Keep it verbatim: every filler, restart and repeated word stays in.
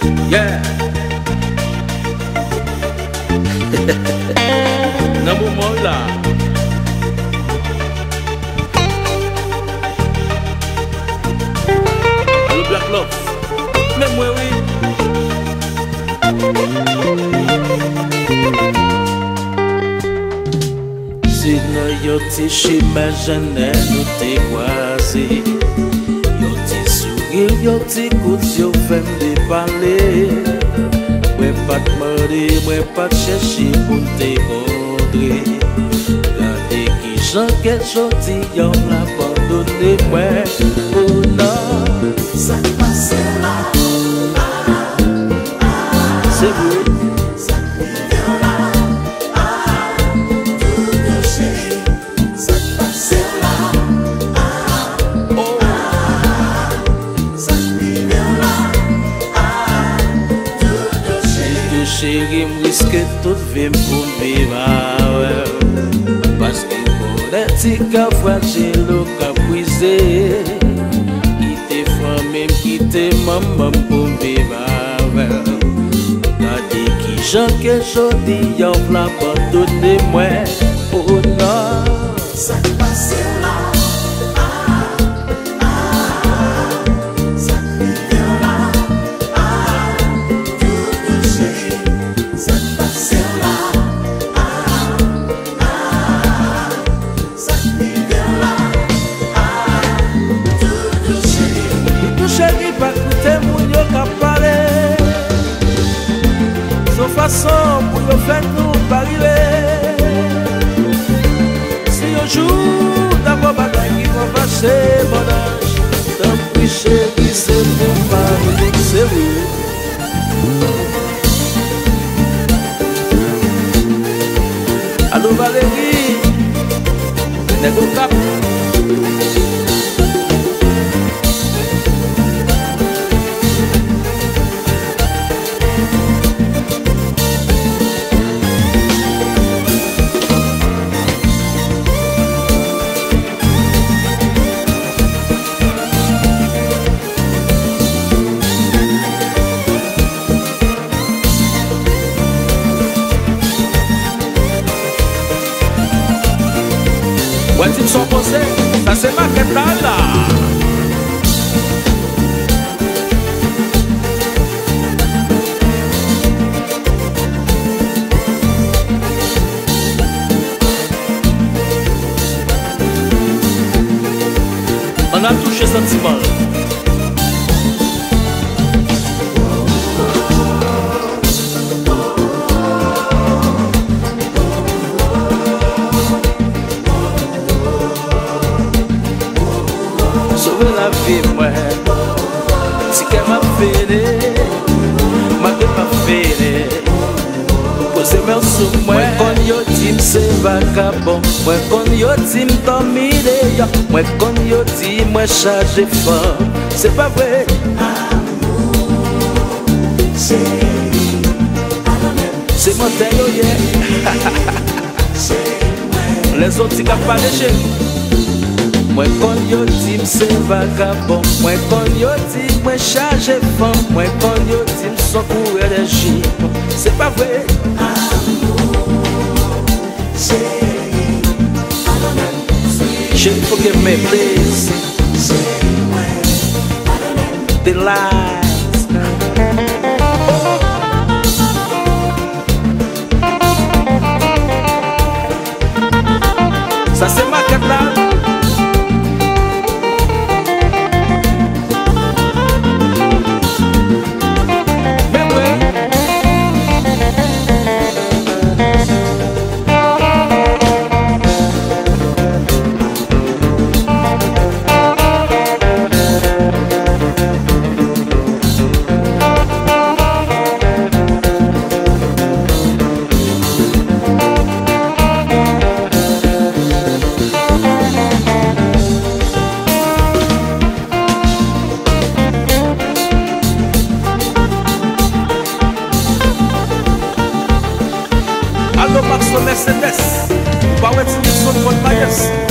Yeah. Nan mouman la Allo Black Love men mwen oui Si nou yo ti chimè jenè nou te kwaze Yo ti sourire, yo ti kout yo fèm de pale Mwen pat morde, mwen pat chèchi pou te kondre Gade ki jan ke jodi yon l'abandonne mwen Oh non Sa pase la Ah, ah C'est vrai Sa prive la Ah, tout de chéri Sa pase la Ah, Oh ah Sa prive la Ah, tout de chéri Tout chéri m'riske tout vim pou m'viva Paske konen ti ka fragile ou ka brise Kite famem, kite maman pou m'viva Gade ki jan ke jodi yon l'abandonne mwen Oh non Sa pase la Ah, ah Sa prive la Ah, tout de chéri Sa pase la Ah, ah Sa prive la Ah, tout de chéri Tout chéri pa koute moun yo ka pale Son fason pou yo fè nou parive Si yo jou d'abo bagay ki kon vache mon anj Tan pri chéri se pou parive Se wè Allo Valérie Nego Kap Ouais, tu me sens posé, ça c'est ma quête là. On a touché sentiment. Sauver la vie, moi Si qu'elle m'a fait m'a de pas fait Posez mes sous moi Quand yo tim c'est vagabond Moi quand yo tim dormide Moi quand yo dis moi chargé fort C'est pas vrai Chéri C'est mon taille yeah Les autres ils pas de chez Moi quand yo dis c'est vagabond Moi quand yo dis moi chargé fort Moi quand yo dis son courir des jupes C'est pas vrai Chéri Chéri forgive me please The lies Ça c'est ma carte là Allo Max Mercedes, Power Nixon Fort Myers.